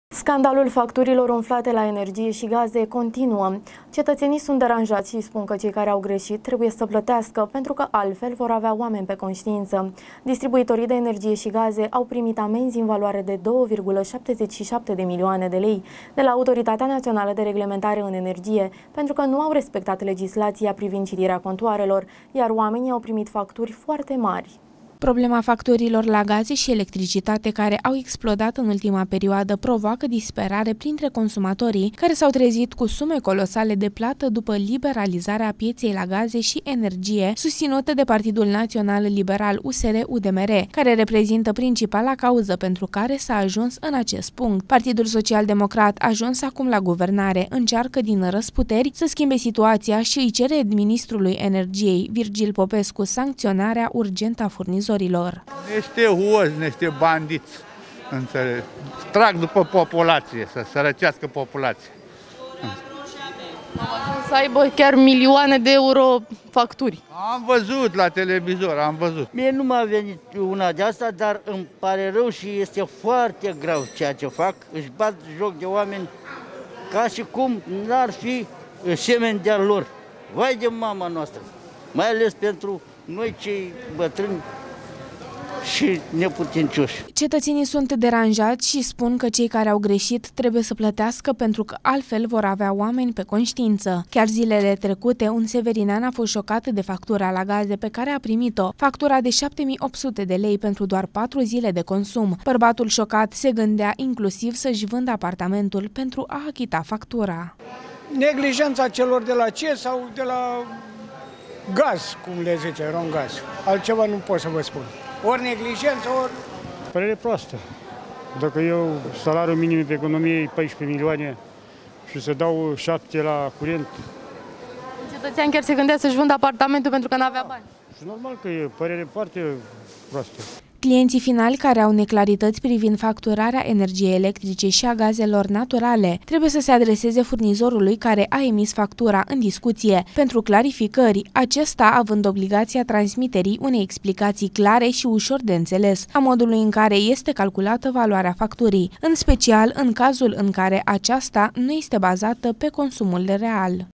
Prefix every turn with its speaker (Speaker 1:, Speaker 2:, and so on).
Speaker 1: Scandalul facturilor umflate la energie și gaze continuă. Cetățenii sunt deranjați și spun că cei care au greșit trebuie să plătească, pentru că altfel vor avea oameni pe conștiință. Distribuitorii de energie și gaze au primit amenzi în valoare de 2,77 de milioane de lei de la Autoritatea Națională de Reglementare în Energie, pentru că nu au respectat legislația privind citirea contoarelor, iar oamenii au primit facturi foarte mari.
Speaker 2: Problema facturilor la gaze și electricitate care au explodat în ultima perioadă provoacă disperare printre consumatorii care s-au trezit cu sume colosale de plată după liberalizarea pieței la gaze și energie susținută de Partidul Național Liberal USR-UDMR, care reprezintă principala cauză pentru care s-a ajuns în acest punct. Partidul Social-Democrat, ajuns acum la guvernare, încearcă din răsputeri să schimbe situația și îi cere ministrului energiei, Virgil Popescu, sancționarea urgentă a furnizorilor.
Speaker 3: Niște hoți, niște bandiți, înțeleg. Trag după populație, să sărăcească populația.
Speaker 1: Să aibă chiar milioane de euro facturi.
Speaker 3: Am văzut la televizor, am văzut.
Speaker 4: Mie nu m-a venit una de asta, dar îmi pare rău și este foarte grav ceea ce fac. Își bat joc de oameni ca și cum n-ar fi semeni de-al lor. Vai de mama noastră, mai ales pentru noi cei bătrâni și neputincioși.
Speaker 2: Cetățenii sunt deranjați și spun că cei care au greșit trebuie să plătească, pentru că altfel vor avea oameni pe conștiință. Chiar zilele trecute, un severinean a fost șocat de factura la gaze pe care a primit-o, factura de 7.800 de lei pentru doar 4 zile de consum. Bărbatul șocat se gândea inclusiv să-și vândă apartamentul pentru a achita factura.
Speaker 5: Neglijența celor de la CES sau de la gaz, cum le zice, Romgaz. Altceva nu pot să vă spun. Ori neglijență, ori...
Speaker 6: Părere proastă. Dacă eu, salariul minim de economie e 14 milioane și să dau 7 la curent...
Speaker 1: Cetățean chiar se gândea să-și vândă apartamentul pentru că nu avea bani.
Speaker 6: Și normal că e părere foarte proastă.
Speaker 2: Clienții finali care au neclarități privind facturarea energiei electrice și a gazelor naturale trebuie să se adreseze furnizorului care a emis factura în discuție pentru clarificări, acesta având obligația transmiterii unei explicații clare și ușor de înțeles a modului în care este calculată valoarea facturii, în special în cazul în care aceasta nu este bazată pe consumul real.